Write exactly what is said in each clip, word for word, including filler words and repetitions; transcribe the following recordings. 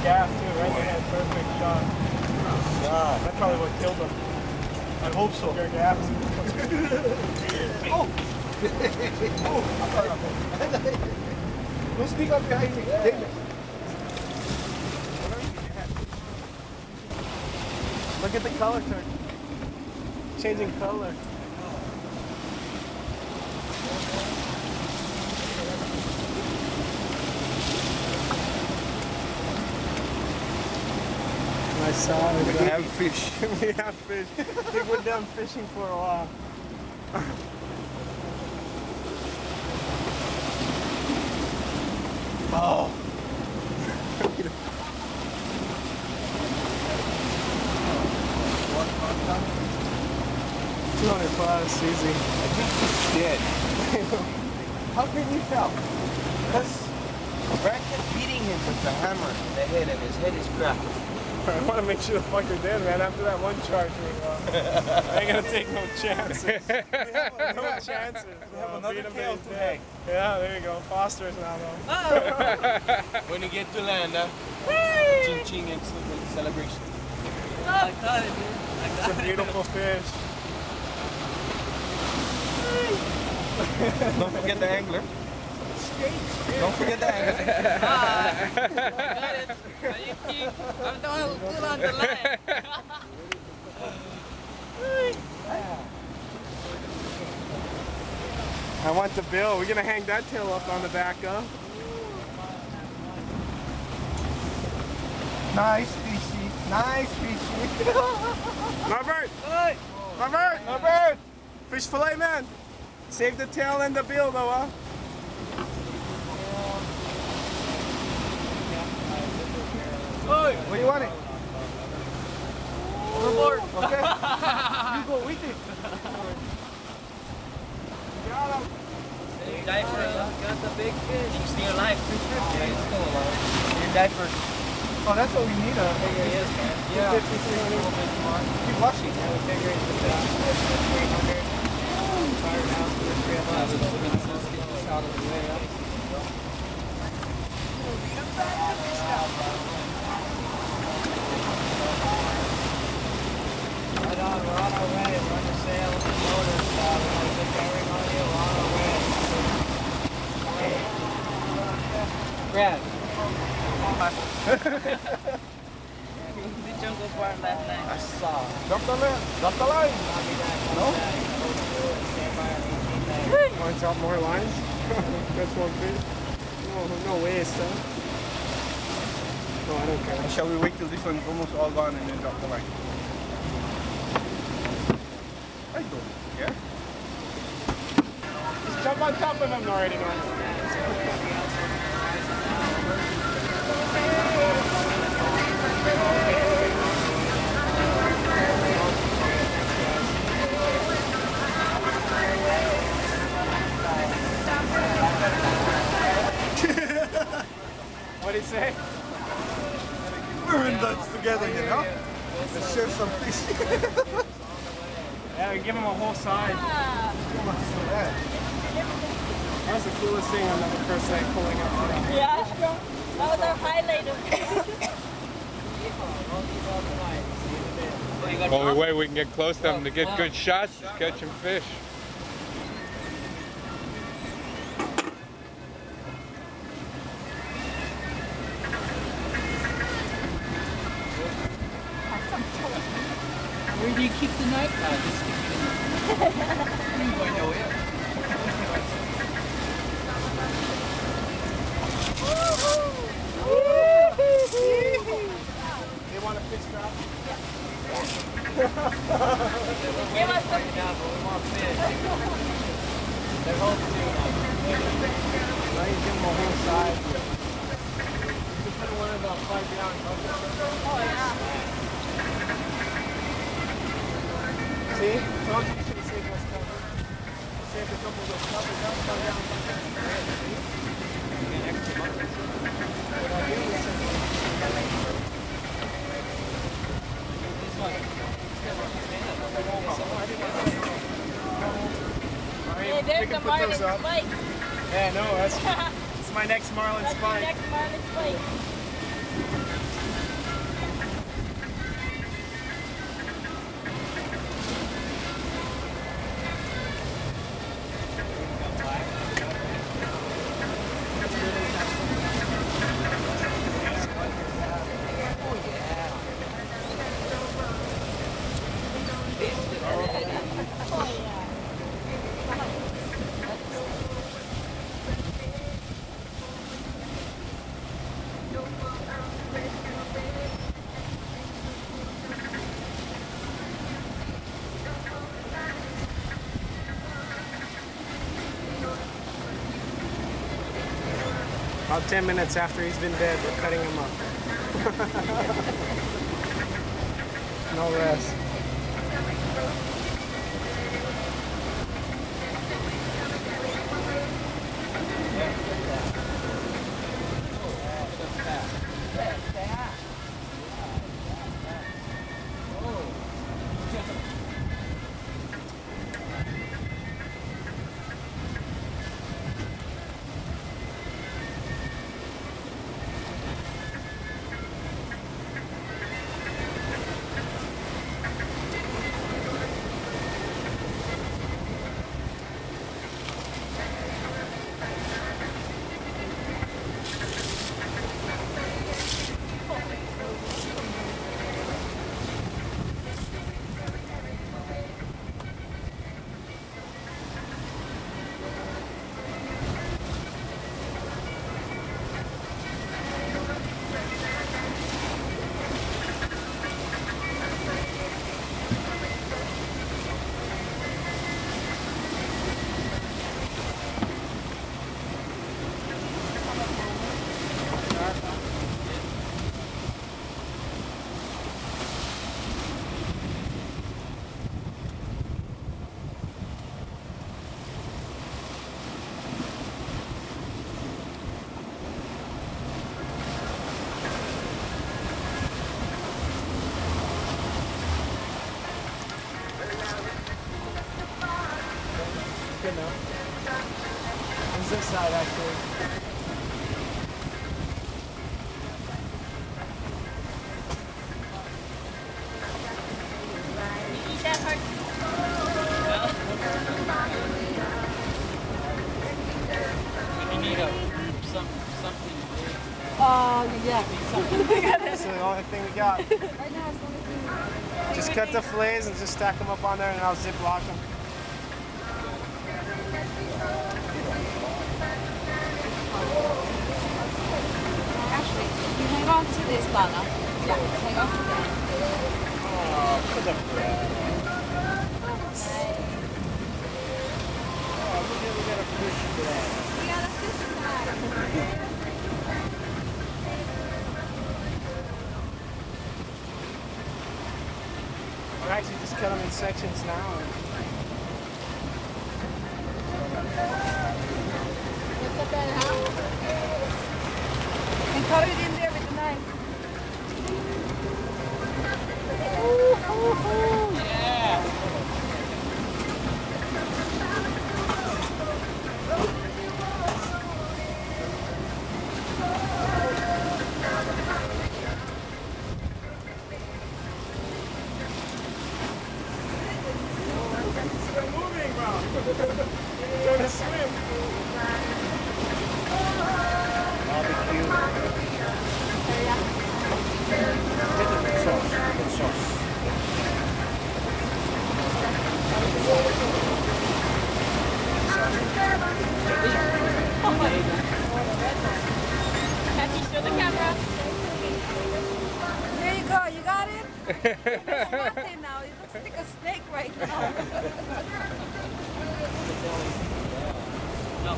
gas too, right? They had perfect shot. God. That's probably what killed them. I hope so. Their gas. Oh! Oh! Don't speak up behind me. Yeah. Look at the color turn. Changing color. I saw it. We have fish. We have fish. We were done fishing for a while. Oh. two hundred plus, easy. I think he's dead. How can you tell? Because Brad kept beating him with the hammer in the head and his head is cracked. I want to make sure the fucker dead, man. After that one charge, uh, I ain't gonna take no chances. We have a, No chances. We have Uh, another beat him tail to today. death. Yeah, there you go. Foster's now, though. When you get to land, uh, ching ching and celebration. I got it, dude. I got It's a beautiful fish. Don't forget the angler. Don't forget the angler. Ah, I got it. Are you kidding? I'm the one who put on the line. I want the bill. We're gonna hang that tail up on the back, huh? Nice fishy. Nice fishy. Norbert! Hey! Norbert! Norbert! Fish fillet, man! Save the tail and the bill, though, huh? Hey! What do you want it? Overboard! Okay. You go with it. Got him. Hey, diaper, got the big fish. He's still alive. Yeah, he's still alive. Your diaper. Oh, that's what we need, huh? Yeah, yes, man. Yeah. fifty, three hundred. Keep washing. Yeah, we figure it's the three hundred. Fire now to the three of us. Let's get this out of the way, huh? Right on, we're on our way. We're on the sail with the motors. Uh, we're going to get going on you. We're on our way. Brad. The jungle part last night. I saw. Drop the line. Drop the line. No? Want to drop more lines? That's one fish. No, no waste, huh? No, I don't care. Shall we wait till this one's almost all gone and then drop the line? I don't care. Just jump on top of him already, man. What did he say? We're in Dutch together, you know? Let's share some fish. Yeah, we give him a whole side. That was the coolest thing on the first night pulling up. Yeah, that was our highlight of Only way we can get close to them to get good shots is catching fish. Where do you keep the knife? Uh, just stick it in there. You going nowhere. They want a fish trap? Give us some now, but we want fish. They're hoping to. Now you give them a whole side. You put one of the five gallon buckets. Oh, yeah. See? Told you you should have saved those covers. Saved a couple of those covers. That was five gallon buckets. Get extra buckets. What I do is This one. Hey, there's the marlin spike. Yeah, no, that's, that's my next marlin That's spike. the next marlin spike. About ten minutes after he's been dead, we're cutting him up. No rest. Good enough. It's this side actually. Eat that hard. You need a some something big. Oh, yeah. This is the only thing we got. Just cut the fillets and just stack them up on there and I'll zip lock them. Actually, you hang on to this, Donna. Yeah, hang on to that. Oh, for the bread. Oh, look at we got a fish bread. We got a fish fry. We're actually just cut them in sections now. Look at that, huh? And cut it in there with the knife. Ooh, ooh, ooh. Yeah. They're moving, bro. They're gonna swim. Barbecue. Good sauce. Good sauce. Kathy, show the camera. There you go. You got it? It's nothing now. It looks like a snake right now. No.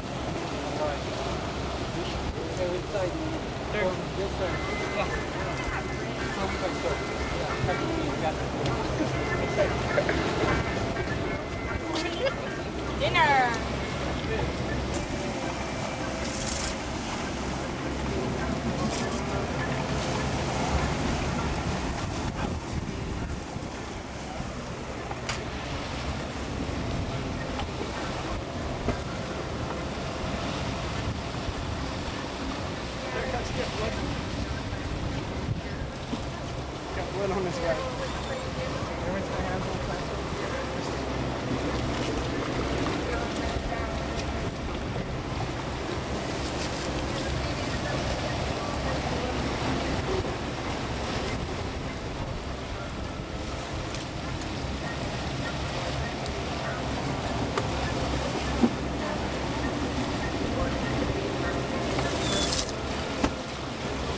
Go inside. There. This way. Yeah. Go inside. Go. Yeah. Cut the meat. Got it. Dinner. Got blood on his guy. Everyone's got hands on the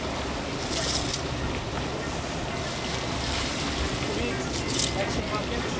Extra pumpkin.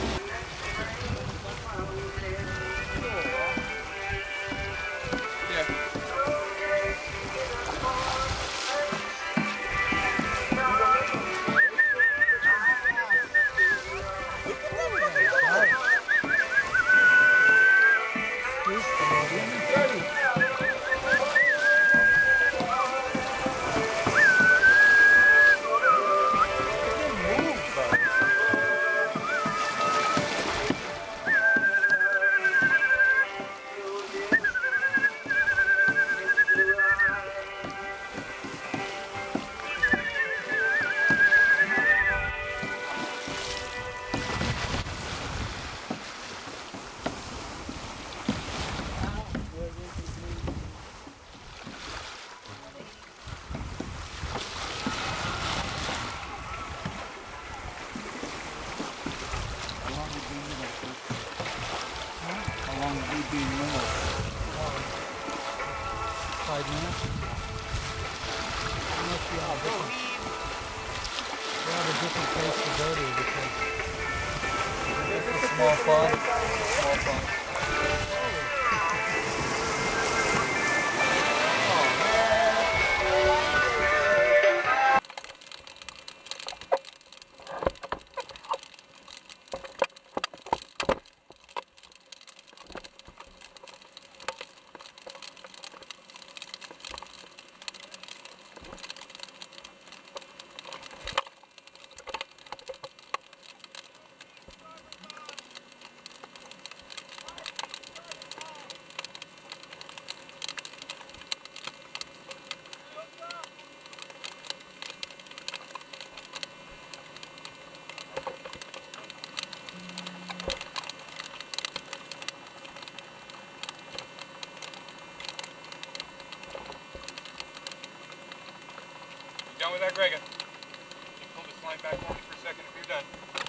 five minutes. Unless you have, different, you have a different place to go to because it's a small pond. Small pond. Done with that, Greg? Can you pull this line back on me for a second if you're done?